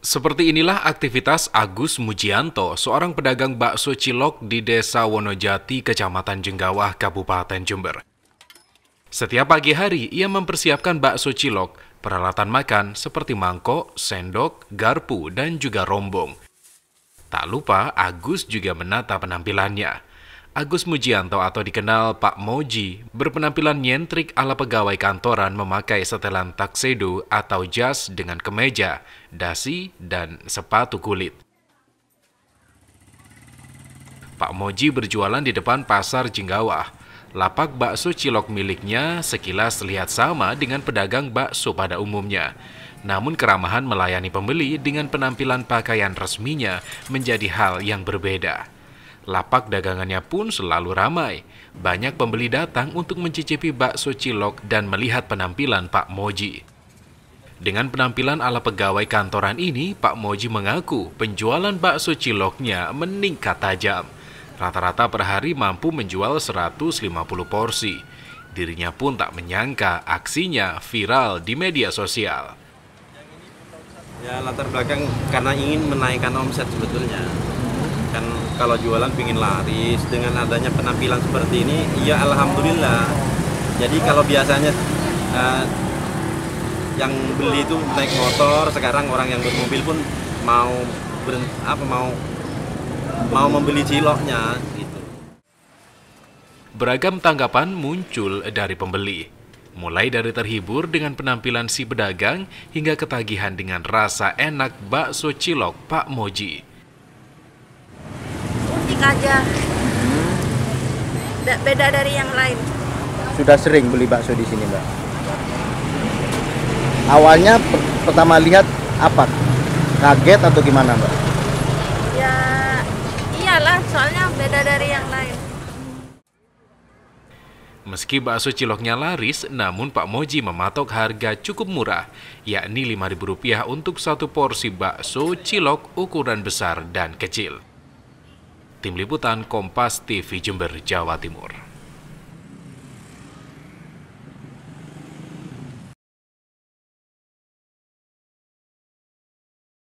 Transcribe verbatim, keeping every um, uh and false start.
Seperti inilah aktivitas Agus Mujianto, seorang pedagang bakso cilok di Desa Wonojati, Kecamatan Jenggawah, Kabupaten Jember. Setiap pagi hari, ia mempersiapkan bakso cilok, peralatan makan seperti mangkok, sendok, garpu, dan juga rombong. Tak lupa, Agus juga menata penampilannya. Agus Mujianto atau dikenal Pak Moji berpenampilan nyentrik ala pegawai kantoran memakai setelan tuxedo atau jas dengan kemeja, dasi, dan sepatu kulit. Pak Moji berjualan di depan pasar Jenggawah. Lapak bakso cilok miliknya sekilas terlihat sama dengan pedagang bakso pada umumnya. Namun keramahan melayani pembeli dengan penampilan pakaian resminya menjadi hal yang berbeda. Lapak dagangannya pun selalu ramai. Banyak pembeli datang untuk mencicipi bakso cilok dan melihat penampilan Pak Moji. Dengan penampilan ala pegawai kantoran ini, Pak Moji mengaku penjualan bakso ciloknya meningkat tajam. Rata-rata per hari mampu menjual seratus lima puluh porsi. Dirinya pun tak menyangka aksinya viral di media sosial. Ya, latar belakang karena ingin menaikkan omset sebetulnya. Kan kalau jualan pingin laris, dengan adanya penampilan seperti ini, ya alhamdulillah. Jadi kalau biasanya uh, yang beli itu naik motor, sekarang orang yang bermobil pun mau ber, apa mau mau membeli ciloknya gitu. Beragam tanggapan muncul dari pembeli. Mulai dari terhibur dengan penampilan si pedagang hingga ketagihan dengan rasa enak bakso cilok Pak Moji. Unik aja, beda dari yang lain. Sudah sering beli bakso di sini, Mbak? Awalnya per pertama lihat apa? Kaget atau gimana, Mbak? Ya, iyalah, soalnya beda dari yang lain. Meski bakso ciloknya laris, namun Pak Moji mematok harga cukup murah, yakni lima ribu rupiah untuk satu porsi bakso cilok ukuran besar dan kecil. Tim Liputan Kompas T V Jember, Jawa Timur.